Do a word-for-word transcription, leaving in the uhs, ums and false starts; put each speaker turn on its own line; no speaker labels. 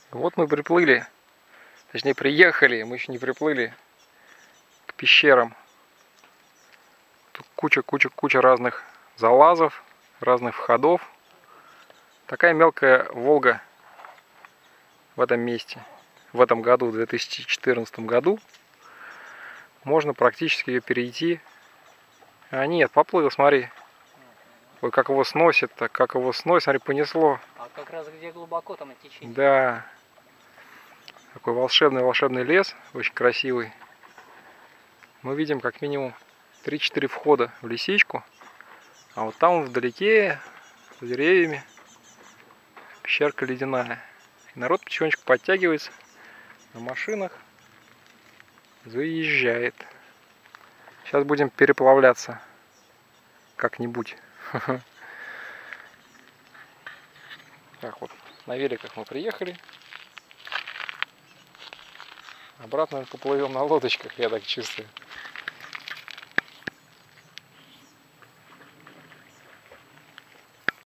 Вот мы приплыли, точнее приехали, мы еще не приплыли к пещерам. Тут куча-куча-куча разных залазов, разных входов. Такая мелкая Волга в этом месте, в этом году, в две тысячи четырнадцатом году. Можно практически ее перейти. А нет, поплыл, смотри. Ой, как его сносит, так как его сносит, смотри, понесло.
А как раз где глубоко, там и течение.
Да. Такой волшебный-волшебный лес, очень красивый. Мы видим как минимум три-четыре входа в лесичку. А вот там вдалеке, за деревьями, пещерка ледяная. И народ потихонечку подтягивается на машинах, заезжает. Сейчас будем переплавляться как-нибудь. Так вот, на великах мы приехали. Обратно поплывем на лодочках, я так чувствую.